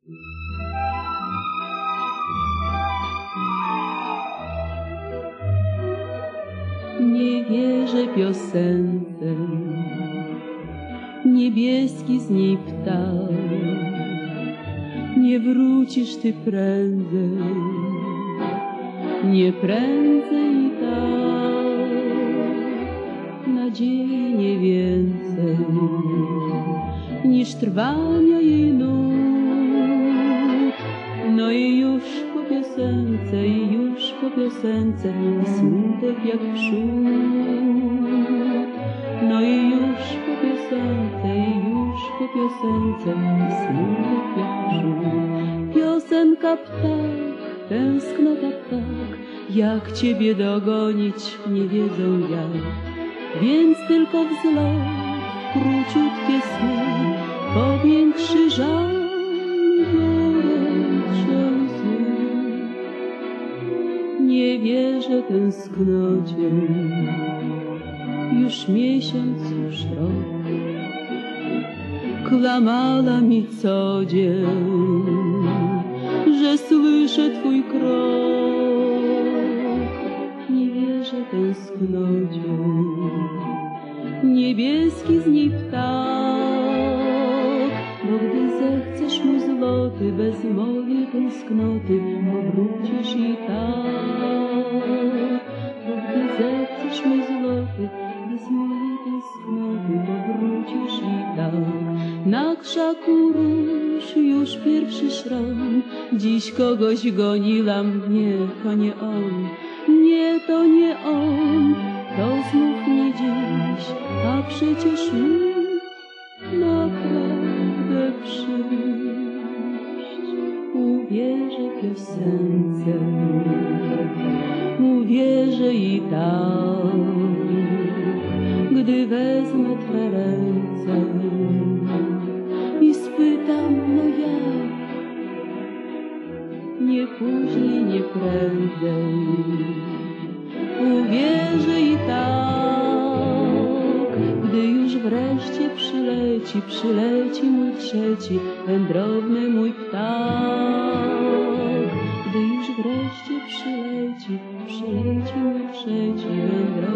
Nie wierzę piosence, niebieski z niej ptak, nie wrócisz ty prędzej, nie prędzej tak. Nadziei nie więcej niż trwania jej nut. No i już po piosence, i już po piosence, i smutek jak przód. No i już po piosence, i już po piosence, i smutek jak przód. Piosenka ptak, tęsknota ptak, jak ciebie dogonić nie wiedzą jak. Więc tylko wzlot, króciutkie sny, powiększy żal goręcze łzy. Nie wierzę tęsknocie, już miesiąc, już rok, kłamała mi co dzień, że słyszę twój krok. Nie wierzę tęsknocie, niebieski z niej ptak, bo gdy zechcesz mój złoty, bez mojej tęsknoty powrócisz i tak. Bo gdy zechcesz mój złoty, bez mojej tęsknoty powrócisz i tak. Na krzaku róż już pierwszy szron, dziś kogoś goniłam, nie, to nie on, nie, to nie on, to znów nie dziś, a przecież mógł naprawdę przyjść. Uwierzę piosence, uwierzę i tak, gdy wezmę twe ręce i spytam, no jak, nie później, nie prędzej. Uwierzę i tak, gdy już wreszcie przyleci mój trzeci, wędrowny mój ptak. Gdy już wreszcie przyleci mój trzeci, wędrowny